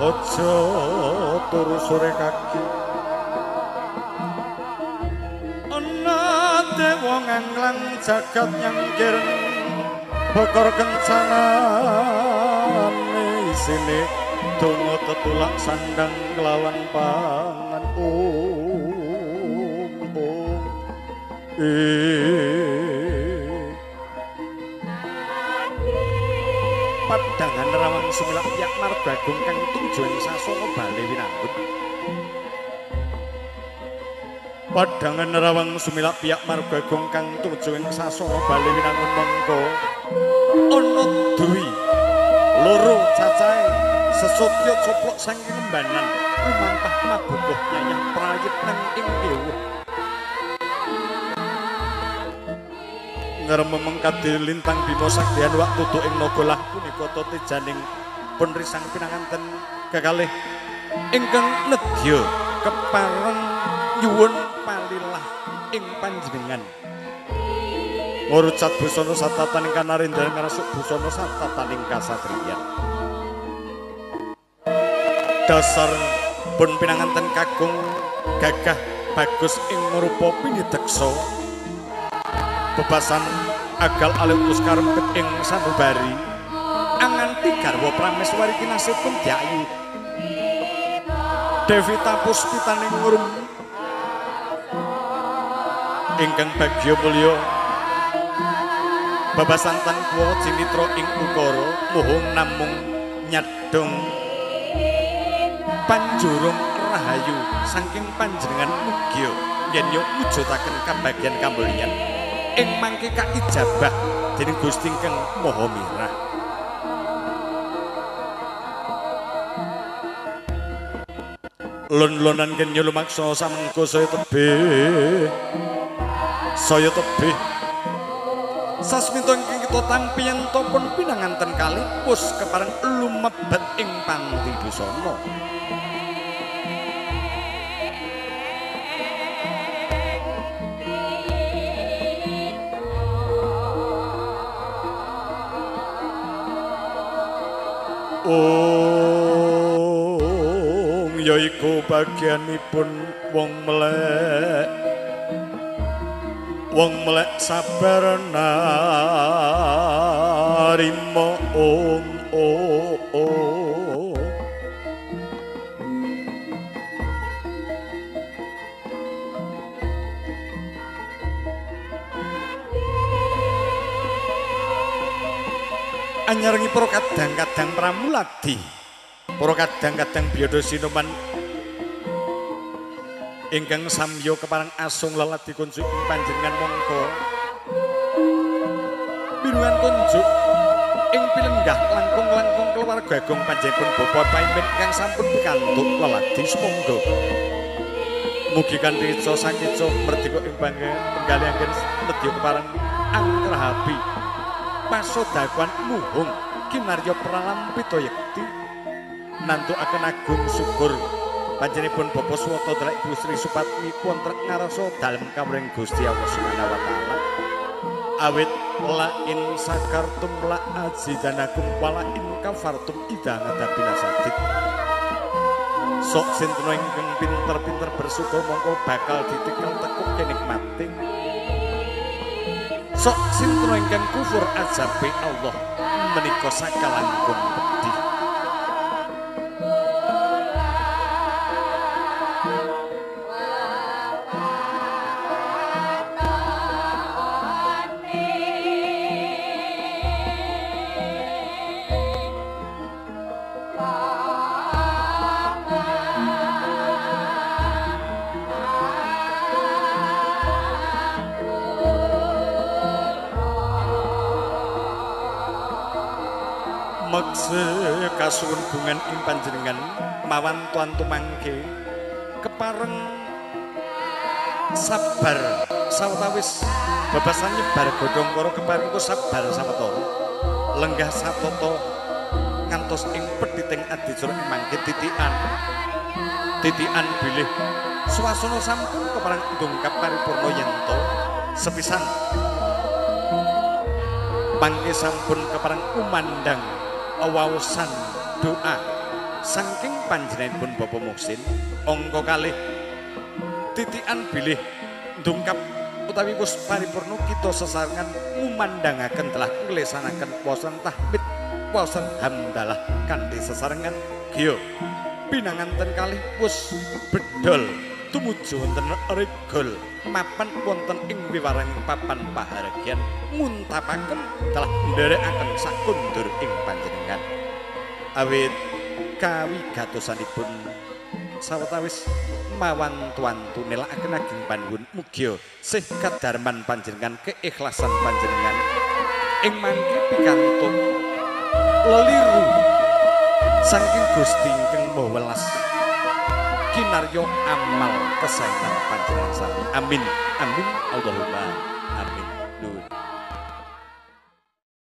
Ojo turu sore kaki ana dewa nganglang jagat nyangkir bakar kencanane isine donga tetulak sandang kelawan pangan Padangan rawang sumilak yak marbagung kang tujuan sasana bali winangun Padangan rawang sumilak piyak marbagung kang tujuan sasana bali winangun mongko ana dwi loro cacahe sesotya coplok saking lembanan lumampah mabukuh nyayah prayit nang ing ewuh ngremeng kadhe lintang bima sakdian wak tutuk ing naga lah punika tejaning pun risang pinanganten kekalih ingkang nedya kepareng nyuwun palilah ing panjenengan ngurucat busana satataning kanarendran ngrasuk busana satataning kasatriyan dasar pun pinanganten kakung gagah bagus ing rupa pinideksa bebasan agal alus karempet ing sanubari anganti garwa prameswari kinasipun diayu Devita puspitaning ngrum ingkang bagya mulya bebasan tan kuwa cinitra ing ukara muhung namung nyadong panjurung rahayu saking panjenengan mugya yen yo mujudaken kabagyan kamulyan ing mangke kaijabah dening Gusti Kang Maha Mirah. Lon-lonan kenya lumaksa samengko saya tebih. Saya tebih. Sasmita ingkang kita tampi yen pun pinanganten kalih pus kepareng lumebet ing panti busana. Yaiku bagianipun wong melek sabar narima anyarengi para kadang-kadang pramuladi para kadang-kadang biyada sinuman ingkang samya kepareng asung lelati kunjuk ing panjenengan mongko biruan kunjuk ing pilenggah langkung-langkung keluarga agung panjenengan bapa paimin kang sampun pikantuk lelati sumangga mugi kanthi ica sakica merdeka ing penggalihaken nedya kepareng anggrahapi pasodakuan muhung kinarya pralampita yekti nantukaken agung syukur panjenenganipun Bapa Swata Drek Ibu Sri Supatmi wonten ngarasa dalem kawruhing Gusti Allah Subhanahu wa taala awit la in sakartum la azidanakum wala in kafartum idza ngadabina sadik sok sinten ingkang pinter-pinter bersyukur mongko bakal ditikel tekuk kenikmating sok sinten ingkang kufur azabe Allah menika sakalangkung pedih kasuwun bungan ing panjenengan mawan tuan tumangke kepareng sabar sawetawis bebasan nyebar godhong karo kepareng sabar sawetara lenggah satata ngantos ing pedhiting adicura mangke titikan bilih swasana sampun kepareng ndongkap paripurna yenta sepisan pangke sampun kepareng umandang wawasan doa saking panjenenganipun Bapak Muksin angka kalih titikan bilih ndungkap utawi wis paripurna kita sesarengan ngumandangaken telah nglesanaken waosan tahmid waosan hamdalah kanthi sesarengan giya pinanganten kalih wis bedol tumuju wonten regol mapan wonten ing wiwareng papan pahargyan nguntapaken telah nderekaken sakundur ing panjenengan awit kawigatosanipun sawetawis mawantu-wantu nelakaken ageng panuwun mugia sih kadarman panjenengan keikhlasan panjenengan ing mangke pikantuk leliru saking Gusti ingkang Maha Welas kinarya amal kesaenan panjenengan sami amin amin Allahumma amin.